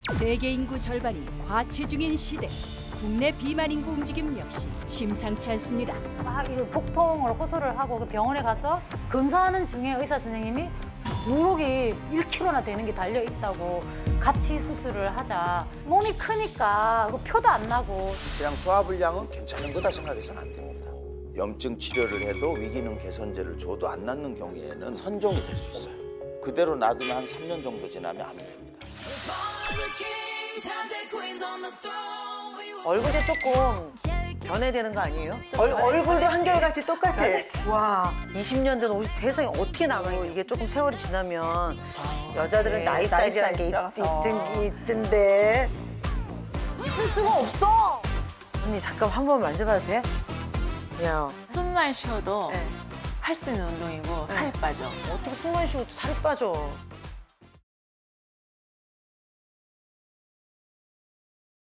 세계 인구 절반이 과체중인 시대. 국내 비만 인구 움직임 역시 심상치 않습니다. 이거 복통을 호소를 하고 그 병원에 가서 검사하는 중에 의사 선생님이 누룩이 1kg나 되는 게 달려 있다고 같이 수술을 하자. 몸이 크니까 표도 안 나고. 그냥 소화불량은 괜찮은 거다 생각해서는 안 됩니다. 염증 치료를 해도 위기능 개선제를 줘도 안 낫는 경우에는 선종이 될 수 있어요. 그대로 놔두면 한 3년 정도 지나면 암이 됩니다. 얼굴도 조금 변해되는 거 아니에요? 얼굴도 한결같이 똑같아. 와, 20년 전 옷이 세상에 어떻게 나가요? 이게 조금 세월이 지나면 여자들은 나이 사이즈라는 게 있던데. 쓸 수가 없어. 언니 잠깐 한 번 만져봐도 돼? 야, 숨만 쉬어도 할 수 있는 운동이고 살이 빠져. 어떻게 숨만 쉬어도 살이 빠져?